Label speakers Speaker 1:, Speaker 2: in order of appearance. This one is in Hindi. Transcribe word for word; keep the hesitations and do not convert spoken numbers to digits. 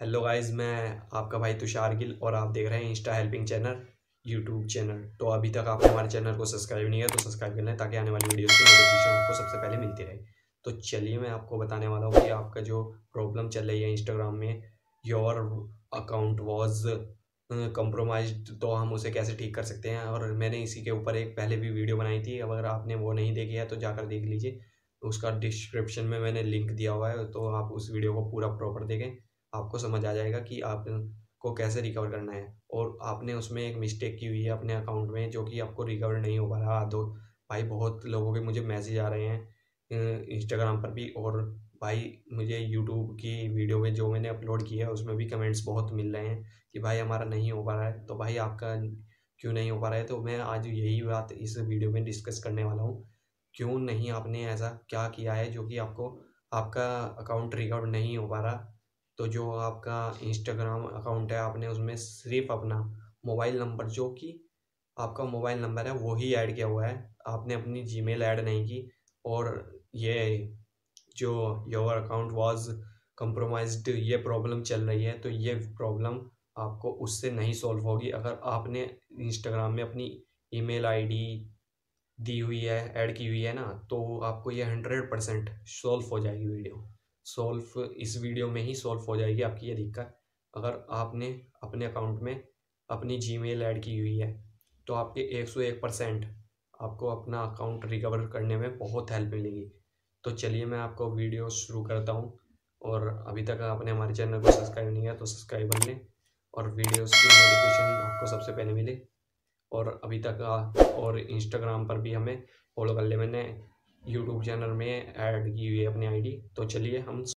Speaker 1: हेलो गाइस, मैं आपका भाई तुषार गिल और आप देख रहे हैं insta helping channel YouTube channel. तो अभी तक आपने हमारे चैनल को सब्सक्राइब नहीं किया तो सब्सक्राइब कर लें ताकि आने वाली वीडियोस की नोटिफिकेशन आपको सबसे पहले मिलती रहे। तो चलिए मैं आपको बताने वाला हूँ कि आपका जो प्रॉब्लम चल रही है इंस्टाग्राम में, योर अकाउंट वॉज कंप्रोमाइज्ड, तो हम उसे कैसे ठीक कर सकते हैं। और मैंने इसी के ऊपर एक पहले भी वीडियो बनाई थी, अगर आपने वो नहीं देखी है तो जाकर देख लीजिए। उसका डिस्क्रिप्शन में मैंने लिंक दिया हुआ है, तो आप उस वीडियो को पूरा प्रॉपर देखें, आपको समझ आ जाएगा कि आपको कैसे रिकवर करना है। और आपने उसमें एक मिस्टेक की हुई है अपने अकाउंट में, जो कि आपको रिकवर नहीं हो पा रहा। दो भाई, बहुत लोगों के मुझे मैसेज आ रहे हैं इंस्टाग्राम पर भी, और भाई मुझे यूट्यूब की वीडियो में जो मैंने अपलोड किया है उसमें भी कमेंट्स बहुत मिल रहे हैं कि भाई हमारा नहीं हो पा रहा है। तो भाई आपका क्यों नहीं हो पा रहा है, तो मैं आज यही बात इस वीडियो में डिस्कस करने वाला हूँ। क्यों नहीं, आपने ऐसा क्या किया है जो कि आपको आपका अकाउंट रिकवर नहीं हो पा रहा। तो जो आपका इंस्टाग्राम अकाउंट है, आपने उसमें सिर्फ अपना मोबाइल नंबर, जो कि आपका मोबाइल नंबर है, वो ही ऐड किया हुआ है। आपने अपनी जीमेल ऐड नहीं की। और ये जो योर अकाउंट वाज कंप्रोमाइज्ड ये प्रॉब्लम चल रही है, तो ये प्रॉब्लम आपको उससे नहीं सॉल्व होगी। अगर आपने इंस्टाग्राम में अपनी ईमेल आईडी दी हुई है, ऐड की हुई है ना, तो आपको ये हंड्रेड परसेंट सॉल्व हो जाएगी। वीडियो सॉल्व इस वीडियो में ही सॉल्व हो जाएगी आपकी ये दिक्कत। अगर आपने अपने अकाउंट में अपनी जीमेल ऐड की हुई है तो आपके एक सौ एक परसेंट आपको अपना अकाउंट रिकवर करने में बहुत हेल्प मिलेगी। तो चलिए मैं आपको वीडियो शुरू करता हूँ। और अभी तक आपने हमारे चैनल को सब्सक्राइब नहीं किया तो सब्सक्राइब कर लें, और वीडियोस की नोटिफिकेशन आपको सबसे पहले मिले। और अभी तक आ, और इंस्टाग्राम पर भी हमें फॉलो कर ले, मैंने यूट्यूब चैनल में ऐड की हुई है अपनी आईडी। तो चलिए हम